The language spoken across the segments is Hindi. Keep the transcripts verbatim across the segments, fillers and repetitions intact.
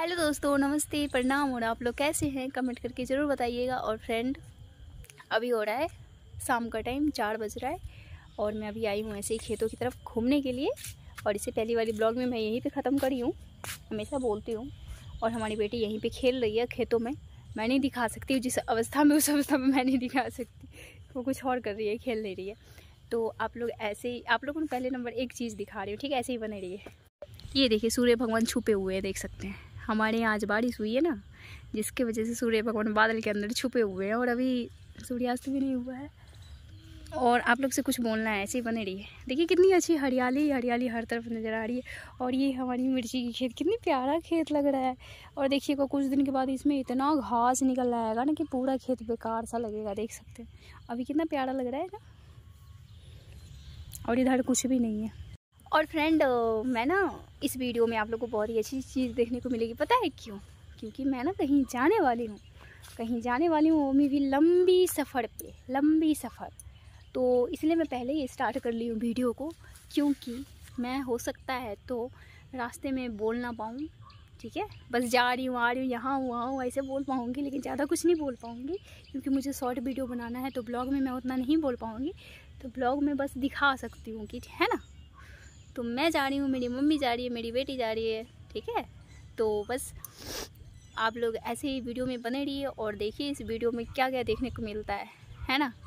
हेलो दोस्तों, नमस्ते, प्रणाम। और आप लोग कैसे हैं कमेंट करके ज़रूर बताइएगा। और फ्रेंड, अभी हो रहा है शाम का टाइम, चार बज रहा है और मैं अभी आई हूँ ऐसे ही खेतों की तरफ घूमने के लिए। और इसे पहली वाली ब्लॉग में मैं यहीं पे ख़त्म करी हूँ, हमेशा बोलती हूँ। और हमारी बेटी यहीं पे खेल रही है खेतों में। मैं नहीं दिखा सकती जिस अवस्था में, उस अवस्था में मैं नहीं दिखा सकती। वो कुछ और कर रही है, खेल नहीं रही है। तो आप लोग ऐसे ही, आप लोगों को पहले नंबर एक चीज़ दिखा रही हूँ, ठीक है? ऐसे ही बने रही है। ये देखिए, सूर्य भगवान छुपे हुए हैं, देख सकते हैं। हमारे यहाँ आज बारिश हुई है ना, जिसके वजह से सूर्य भगवान बादल के अंदर छुपे हुए हैं और अभी सूर्यास्त भी नहीं हुआ है। और आप लोग से कुछ बोलना है, ऐसे ही बने रही है। देखिए कितनी अच्छी हरियाली हरियाली हर तरफ नज़र आ रही है। और ये हमारी मिर्ची की खेत, कितनी प्यारा खेत लग रहा है। और देखिएगा कुछ दिन के बाद इसमें इतना घास निकल आएगा ना कि पूरा खेत बेकार सा लगेगा, देख सकते हैं। अभी कितना प्यारा लग रहा है ना। और इधर कुछ भी नहीं है। और फ्रेंड, मैं ना इस वीडियो में आप लोगों को बहुत ही अच्छी चीज़ देखने को मिलेगी। पता है क्यों? क्योंकि मैं ना कहीं जाने वाली हूँ, कहीं जाने वाली हूँ, वो भी लंबी सफ़र पे, लंबी सफ़र। तो इसलिए मैं पहले ही स्टार्ट कर ली हूँ वीडियो को, क्योंकि मैं हो सकता है तो रास्ते में बोल ना पाऊँ, ठीक है? बस जा रही हूँ, आ रही हूँ, यहाँ हूँ, वहाँ हूँ, ऐसे बोल पाऊँगी, लेकिन ज़्यादा कुछ नहीं बोल पाऊँगी, क्योंकि मुझे शॉर्ट वीडियो बनाना है। तो ब्लॉग में मैं उतना नहीं बोल पाऊँगी। तो ब्लॉग में बस दिखा सकती हूँ कि, है ना? तो मैं जा रही हूँ, मेरी मम्मी जा रही है, मेरी बेटी जा रही है, ठीक है? तो बस आप लोग ऐसे ही वीडियो में बने रहिए और देखिए इस वीडियो में क्या क्या देखने को मिलता है, है ना?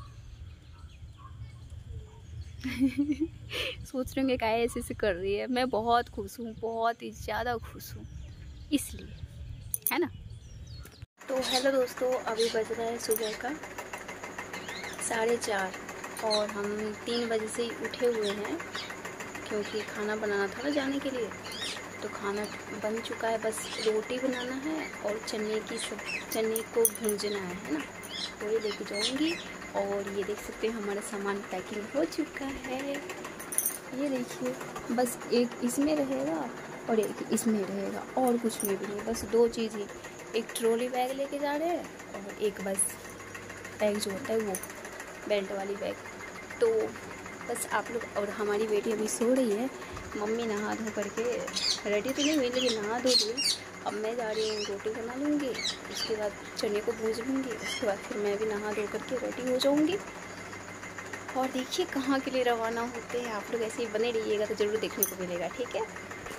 सोच रहे होंगे क्या ऐसे ऐसे कर रही है। मैं बहुत खुश हूँ, बहुत ही ज़्यादा खुश हूँ, इसलिए, है ना? तो हेलो दोस्तों, अभी बज रहा है सुबह का साढ़े चार और हम तीन बजे से ही उठे हुए हैं, क्योंकि खाना बनाना था ना जाने के लिए। तो खाना बन चुका है, बस रोटी बनाना है और चने की सब चने को भूंजना है, है ना? तो ये लेके जाऊंगी। और ये देख सकते हैं हमारा सामान पैकिंग हो चुका है। ये देखिए, बस एक इसमें रहेगा और एक इसमें रहेगा, और कुछ में भी नहीं। बस दो चीज़ ही, एक ट्रॉली बैग लेके जा रहे हैं और एक बस बैग जो होता है वो बेल्ट वाली बैग। तो बस आप लोग, और हमारी बेटी अभी सो रही है। मम्मी नहा धो करके रेडी तो नहीं हुई, लेकिन नहा धो ली। अब मैं जा रही हूँ, रोटी बना लूँगी, उसके बाद चने को भूज लूँगी, उसके बाद फिर मैं भी नहा धो करके रेडी हो जाऊँगी। और देखिए कहाँ के लिए रवाना होते हैं। आप लोग ऐसे ही बने रहिएगा तो ज़रूर देखने को मिलेगा, ठीक है?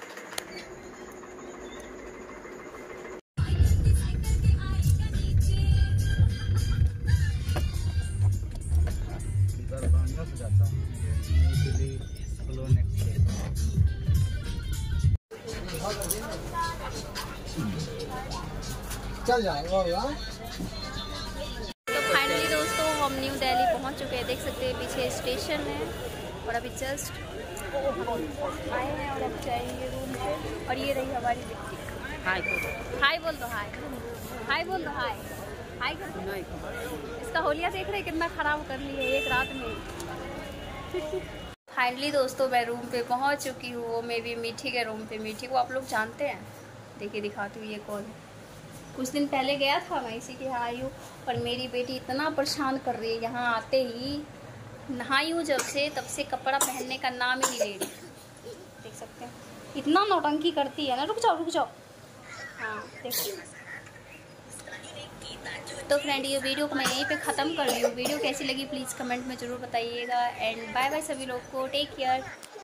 चल जाएगा यार। तो फाइनली दोस्तों, हम न्यू दिल्ली पहुंच चुके हैं। देख सकते हैं पीछे स्टेशन है और अभी जस्ट आए हैं और अब जाएंगे रूम पे। और ये रही हमारी बेटी। हाय बोल, हाय बोल दो, हाय हाय बोल दो, हाय हाय कर दो। इसका होलिया देख रहे कितना ख़राब कर ली है एक रात में। फाइनली दोस्तों, मैं रूम पे पहुंच चुकी हूँ। वो मैं भी मीठी के रूम पे। मीठी को आप लोग जानते हैं, देखिए दिखाती हूँ ये कौन है। कुछ दिन पहले गया था मैं इसी के यहाँ आई हूँ। और मेरी बेटी इतना परेशान कर रही है, यहाँ आते ही नहाई हूँ जब से, तब से कपड़ा पहनने का नाम ही नहीं ले रही। देख सकते हैं इतना नौटंकी करती है ना। रुक जाओ रुक जाओ, हाँ देखो। तो फ्रेंड, ये वीडियो को मैं यहीं पे ख़त्म कर रही हूँ। वीडियो कैसी लगी प्लीज़ कमेंट में ज़रूर बताइएगा। एंड बाय बाय सभी लोग को, टेक केयर।